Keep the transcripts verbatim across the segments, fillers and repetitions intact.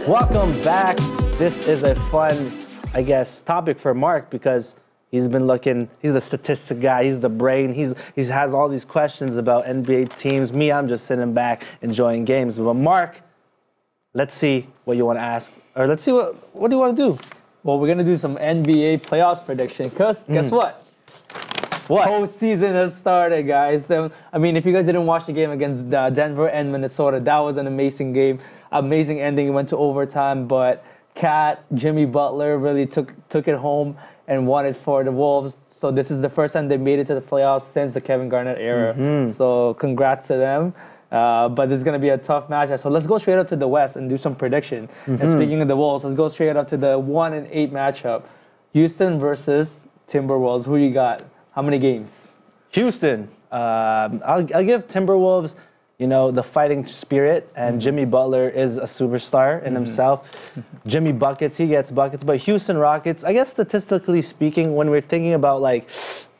Welcome back. This is a fun, I guess, topic for Mark because he's been looking, he's the statistic guy, he's the brain, he's he has all these questions about N B A teams. Me, I'm just sitting back enjoying games. But Mark, let's see what you want to ask, or let's see what, what do you want to do? Well, we're going to do some N B A playoffs prediction because mm. guess what? What? Postseason has started, guys. I mean, if you guys didn't watch the game against uh, Denver and Minnesota, that was an amazing game. Amazing ending. It went to overtime, but Cat, Jimmy Butler really took took it home and won it for the Wolves. So this is the first time they made it to the playoffs since the Kevin Garnett era. Mm-hmm. So congrats to them. Uh, but this is going to be a tough matchup. So let's go straight up to the West and do some prediction. Mm-hmm. And speaking of the Wolves, let's go straight up to the one and eight matchup. Houston versus Timberwolves. Who you got? How many games? Houston. Um, I'll, I'll give Timberwolves, you know, the fighting spirit, and mm-hmm. Jimmy Butler is a superstar in mm-hmm. himself. Jimmy buckets, he gets buckets. But Houston Rockets, I guess statistically speaking, when we're thinking about like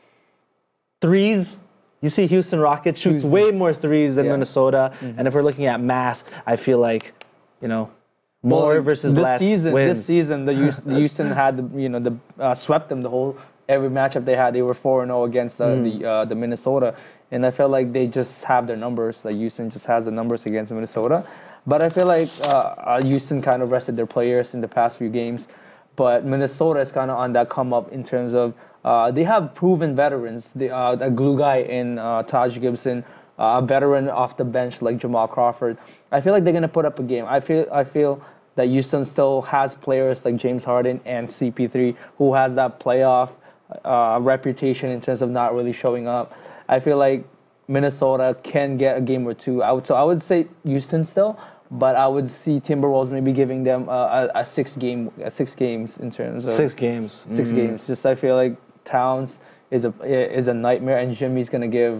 threes, you see Houston Rockets shoots Houston. way more threes than yeah. Minnesota. Mm-hmm. And if we're looking at math, I feel like, you know, more well, versus this less season, wins. This season, the Houston, Houston had, the, you know, the uh, swept them the whole. Every matchup they had, they were four and oh against the mm. the, uh, the Minnesota. And I feel like they just have their numbers. Like Houston just has the numbers against Minnesota. But I feel like uh, Houston kind of rested their players in the past few games. But Minnesota is kind of on that come up in terms of uh, they have proven veterans. The, uh, a glue guy in uh, Taj Gibson, uh, a veteran off the bench like Jamal Crawford. I feel like they're going to put up a game. I feel I feel that Houston still has players like James Harden and C P three who has that playoff Uh, reputation in terms of not really showing up. I feel like Minnesota can get a game or two. I would, so I would say Houston still, but I would see Timberwolves maybe giving them a, a, a six game, a six games in terms of six games, six mm-hmm. games. Just I feel like Towns is a is a nightmare, and Jimmy's gonna give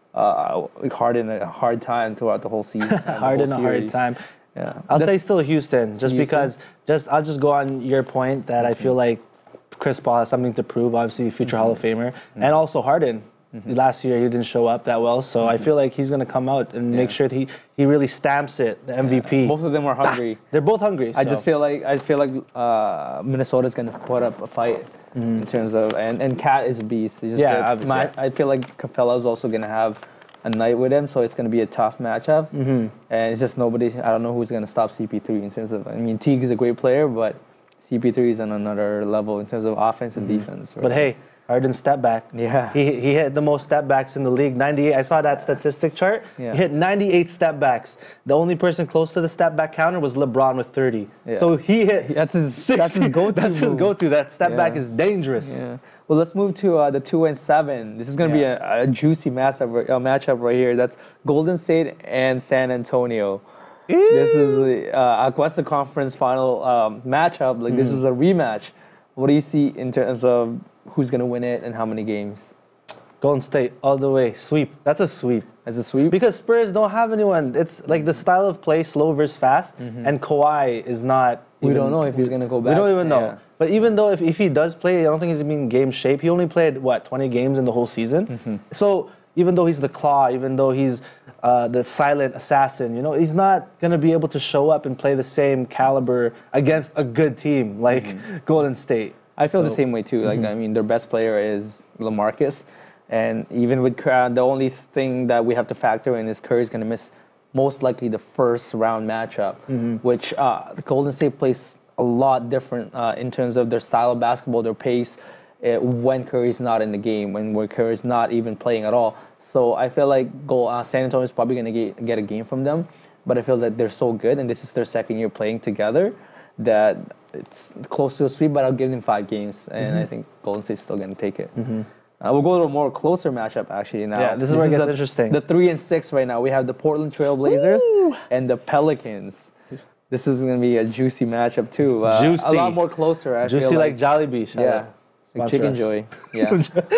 uh, Harden a hard time throughout the whole season. Harden a hard time. Yeah, I'll That's, say still Houston, just Houston? because just I'll just go on your point that mm-hmm. I feel like Chris Paul has something to prove, obviously future mm-hmm. Hall of Famer, mm-hmm. and also Harden. Mm-hmm. Last year he didn't show up that well, so mm-hmm. I feel like he's going to come out and yeah. make sure that he, he really stamps it, the M V P. Yeah. Both of them are hungry. They're both hungry. So. I just feel like I feel like uh, Minnesota's going to put up a fight mm-hmm. in terms of and and Cat is a beast. Just yeah, like, my, I feel like Capella is also going to have a night with him, so it's going to be a tough matchup. Mm-hmm. And it's just nobody. I don't know who's going to stop C P three in terms of. I mean, Teague is a great player, but C P three is on another level in terms of offense and mm-hmm. defense. Right? But hey, Harden step back. Yeah. He he hit the most step backs in the league. ninety-eight. I saw that statistic chart. Yeah. He hit ninety-eight step backs. The only person close to the step back counter was LeBron with thirty. Yeah. So he hit that's his sixty. That's his go-to. That's his go-to. That step yeah. back is dangerous. Yeah. Well, let's move to uh, the two and seven. This is going to yeah. be a, a juicy matchup, uh, matchup right here. That's Golden State and San Antonio. This is uh, a Western Conference final um, matchup. Like mm. this is a rematch. What do you see in terms of who's going to win it and how many games? Golden State all the way. Sweep. That's a sweep. That's a sweep? Because Spurs don't have anyone. It's like the style of play, slow versus fast, mm-hmm. and Kawhi is not... We even, don't know if he's going to go back. We don't even know. Yeah. But even though if, if he does play, I don't think he's going to be in game shape. He only played, what, twenty games in the whole season? Mm-hmm. So even though he's the claw, even though he's... Uh, the silent assassin, you know, he's not going to be able to show up and play the same caliber against a good team like mm-hmm. Golden State. I feel so, the same way too. Like, mm-hmm. I mean, their best player is LaMarcus. And even with uh, the only thing that we have to factor in is Curry's going to miss most likely the first round matchup, mm-hmm. which uh, the Golden State plays a lot different uh, in terms of their style of basketball, their pace, uh, when Curry's not in the game, when, when Curry's not even playing at all. So I feel like goal, uh, San Antonio is probably going to get, get a game from them, but I feel that they're so good, and this is their second year playing together, that it's close to a sweep, but I'll give them five games, and mm-hmm. I think Golden State's still going to take it. Mm-hmm. Uh, we'll go to a more closer matchup, actually, now. Yeah, this is this where it gets the, interesting. The three and six right now. We have the Portland Trail Blazers Woo! and the Pelicans. This is going to be a juicy matchup, too. Uh, juicy. A lot more closer, I Juicy feel like, like Jollibee. Shout yeah. out. Like Chicken us. Joy. Yeah.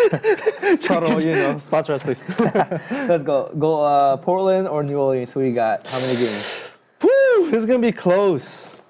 Subtle, you know. Sponsor us, please. Let's go. Go uh, Portland or New Orleans. Who you got? How many games? Woo! This is going to be close.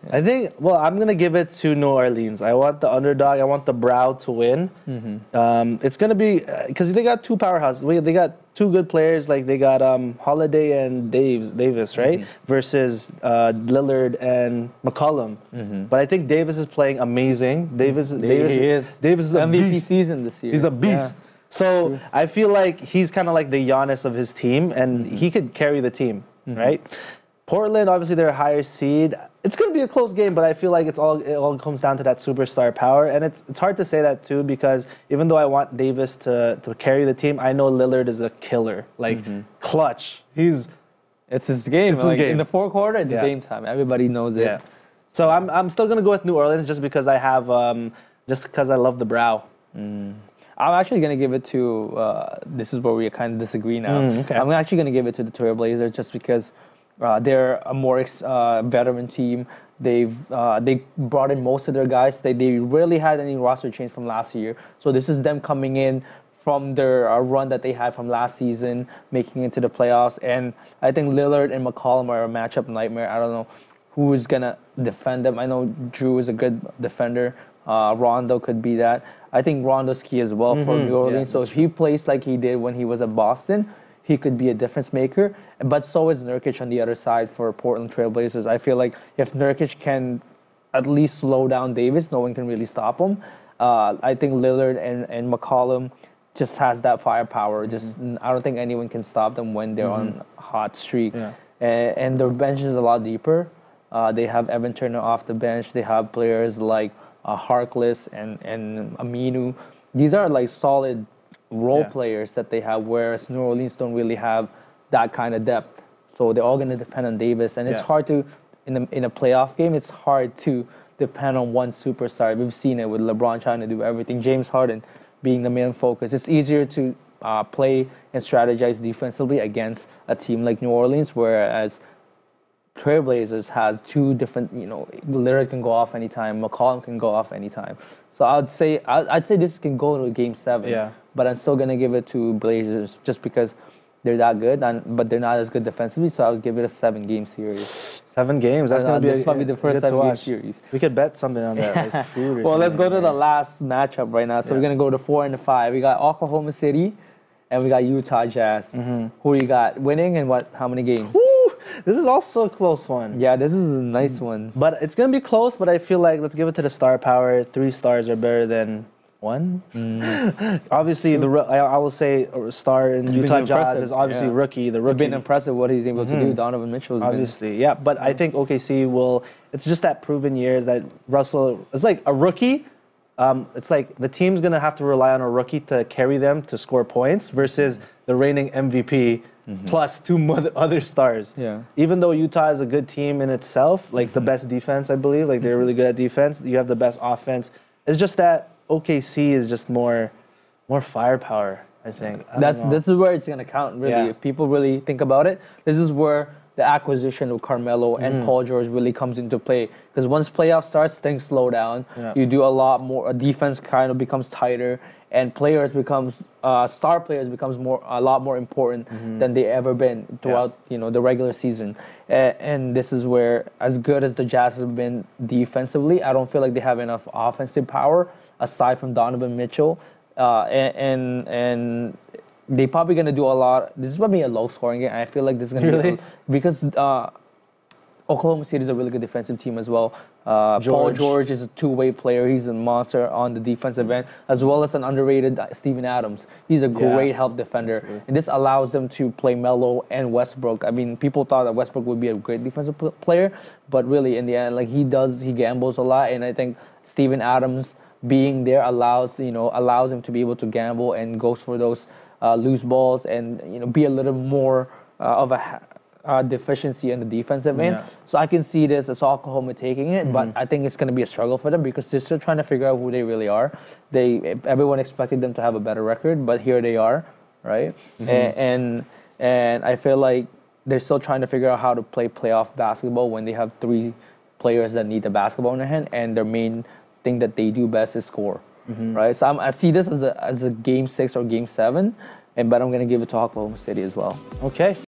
I think, well, I'm going to give it to New Orleans. I want the underdog. I want the Brow to win. Mm-hmm. um, it's going to be, because uh, they got two powerhouses. They got two good players. Like, they got um, Holiday and Davis, Davis right? Mm-hmm. Versus uh, Lillard and McCollum. Mm-hmm. But I think Davis is playing amazing. Davis, Davis, Davis, he is. Davis is a M V P beast. season this year. He's a beast. Yeah. So True. I feel like he's kind of like the Giannis of his team, and mm-hmm. he could carry the team, mm-hmm. right? Portland, obviously, they're a higher seed. It's going to be a close game, but I feel like it's all it all comes down to that superstar power. And it's it's hard to say that, too, because even though I want Davis to, to carry the team, I know Lillard is a killer. Like, mm-hmm. clutch. He's... It's his game. It's like, his game. In the fourth quarter, it's yeah. game time. Everybody knows it. Yeah. So I'm I'm still going to go with New Orleans just because I have... Um, just because I love the Brow. Mm. I'm actually going to give it to... Uh, this is where we kind of disagree now. Mm, okay. I'm actually going to give it to the Trailblazers just because... Uh, they're a more uh, veteran team. They've uh, they brought in most of their guys. They they rarely had any roster change from last year. So this is them coming in from their uh, run that they had from last season, making it to the playoffs. And I think Lillard and McCollum are a matchup nightmare. I don't know who is gonna defend them. I know Drew is a good defender. Uh, Rondo could be that. I think Rondo's key as well mm-hmm. for New Orleans. Yeah, so if he plays like he did when he was at Boston, he could be a difference maker, but so is Nurkic on the other side for Portland Trailblazers. I feel like if Nurkic can at least slow down Davis, no one can really stop him. Uh, I think Lillard and, and McCollum just has that firepower. Mm-hmm. Just I don't think anyone can stop them when they're mm-hmm. on a hot streak. Yeah. And, and their bench is a lot deeper. Uh, they have Evan Turner off the bench. They have players like uh, Harkless and, and Aminu. These are like solid role yeah. players that they have, whereas New Orleans don't really have that kind of depth. So they're all going to depend on Davis. And it's yeah. hard to, in a, in a playoff game, it's hard to depend on one superstar. We've seen it with LeBron trying to do everything. James Harden being the main focus. It's easier to uh, play and strategize defensively against a team like New Orleans, whereas Trailblazers has two different, you know, Lillard can go off anytime, McCollum can go off anytime. So I'd say I'd, I'd say this can go to game seven. Yeah. But I'm still gonna give it to Blazers just because they're that good, and but they're not as good defensively. So I'll give it a seven-game series. Seven games. That's gonna be this a, might be the first seven-game series. We could bet something on that, like food. Or well, let's go to right? the last matchup right now. So yeah. we're gonna go to four and the five. We got Oklahoma City, and we got Utah Jazz. Mm-hmm. Who you got winning and what? How many games? Woo! This is also a close one. Yeah, this is a nice one. But it's gonna be close. But I feel like let's give it to the star power. Three stars are better than one. Mm. Obviously, the I, I will say a star in it's Utah Jazz is obviously yeah. rookie. The rookie. It's been impressive what he's able mm-hmm. to do. Donovan Mitchell. Obviously, been, yeah. But yeah. I think O K C will. It's just that proven years that Russell. It's like a rookie. Um, it's like the team's gonna have to rely on a rookie to carry them to score points versus the reigning M V P. Mm-hmm. Plus two other stars. Yeah. Even though Utah is a good team in itself, like mm-hmm. the best defense, I believe, like they're really good at defense. You have the best offense. It's just that O K C is just more, more firepower. I think I that's this is where it's gonna count. Really, yeah. if people really think about it, this is where the acquisition of Carmelo and mm. Paul George really comes into play. Because once playoff starts, things slow down. Yeah. You do a lot more. A defense kind of becomes tighter. And players becomes uh, star players becomes more a lot more important mm-hmm. than they ever been throughout yeah. you know the regular season. And, and this is where, as good as the Jazz have been defensively, I don't feel like they have enough offensive power aside from Donovan Mitchell. Uh, and, and and they probably gonna do a lot. This is probably a low scoring game. I feel like this is gonna really? be a, because uh, Oklahoma City is a really good defensive team as well. Uh, Paul George is a two-way player. He's a monster on the defensive end, as well as an underrated Steven Adams. He's a great yeah. help defender. Absolutely. And this allows them to play Melo and Westbrook. I mean, people thought that Westbrook would be a great defensive p- player, but really, in the end, like he does, he gambles a lot. And I think Steven Adams being there allows, you know, allows him to be able to gamble and goes for those uh, loose balls and, you know, be a little more uh, of a... Ha- Uh, deficiency in the defensive end. Yeah. So I can see this as Oklahoma taking it, mm-hmm. but I think it's going to be a struggle for them because they're still trying to figure out who they really are. They everyone expected them to have a better record, but here they are, right? Mm-hmm. And, and and I feel like they're still trying to figure out how to play playoff basketball when they have three players that need the basketball in their hand, and their main thing that they do best is score, mm-hmm. right? So I'm, I see this as a as a game six or game seven. And, but I'm going to give it to Oklahoma City as well. Okay.